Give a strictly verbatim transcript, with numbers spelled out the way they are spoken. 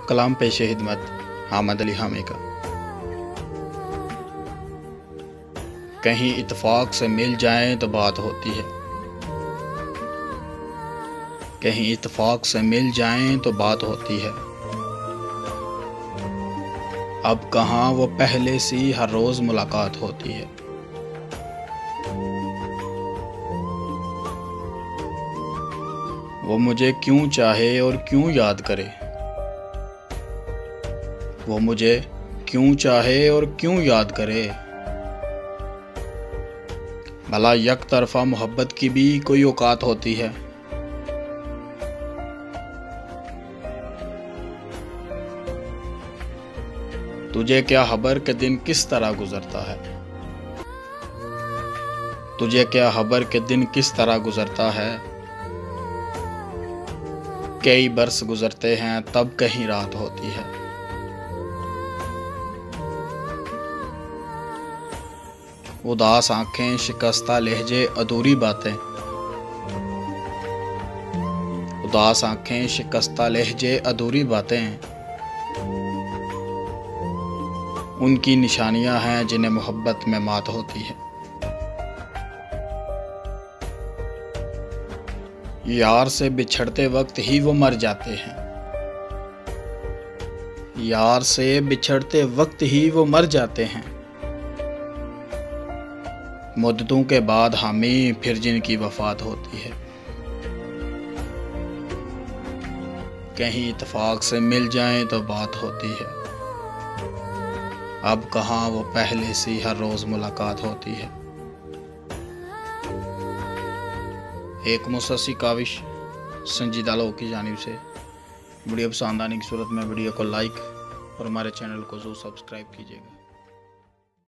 कलाम पेश हिदमत हामिद अली हामी का। कहीं इत्तेफाक से मिल जाएं तो बात होती है, कहीं इत्तेफाक से मिल जाएं तो बात होती है। अब कहाँ वो पहले सी हर रोज मुलाकात होती है। वो मुझे क्यों चाहे और क्यों याद करे, वो मुझे क्यों चाहे और क्यों याद करे। भला यक तरफा मोहब्बत की भी कोई औकात होती है। तुझे क्या खबर के दिन किस तरह गुजरता है, तुझे क्या खबर के दिन किस तरह गुजरता है। कई बरस गुजरते हैं तब कहीं रात होती है। उदास आंखें, शिकस्ता लहजे, अधूरी बातें, उदास आंखें, शिकस्ता लहजे, अधूरी बातें, उनकी निशानियां हैं जिन्हें मोहब्बत में मात होती है। यार से बिछड़ते वक्त ही वो मर जाते हैं, यार से बिछड़ते वक्त ही वो मर जाते हैं। मुद्दतों के बाद हमें फिर जिनकी वफात होती है। कहीं इत्तेफाक से मिल जाएं तो बात होती है। अब कहाँ वो पहले सी हर रोज मुलाकात होती है। एक मुसस्सी काविश संजीदा लोग की जानिब से। वीडियो पसंद आने की सूरत में वीडियो को लाइक और हमारे चैनल को जरूर सब्सक्राइब कीजिएगा।